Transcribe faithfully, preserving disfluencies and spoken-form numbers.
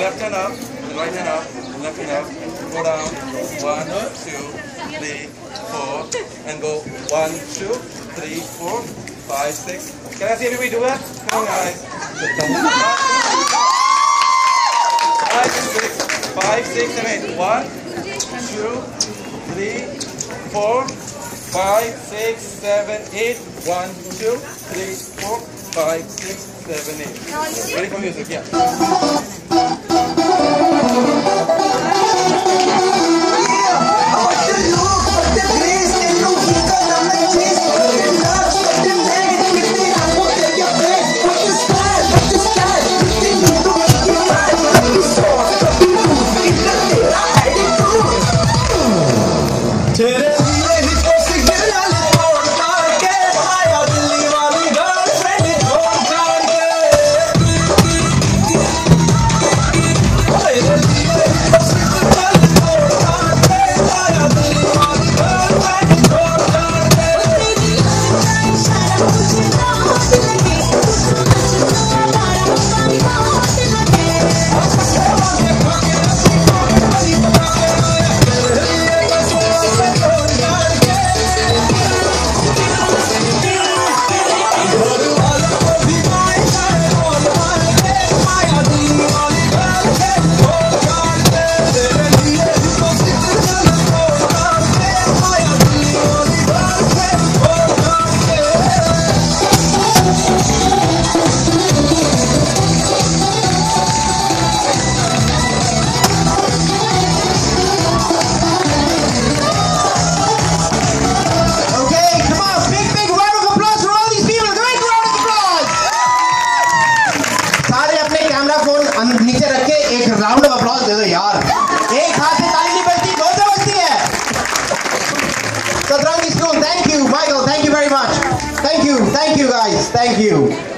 left hand up, then right hand up, then left hand up, go down, one, two, three, four, and go one, two, three, four, five, six. Can I see everybody do that? Come on, guys. Five, six, five, six, and eight. One, two, three, four, five, six, seven, eight. One, two, three, four, five, six, seven, eight. Ready for music? Yeah. नीचे रख के एक round of applause दे दो यार। एक हाथ से ताली नहीं बजती, दो से बजती है। Satrangi School, thank you, Michael, thank you very much. Thank you, thank you guys, thank you.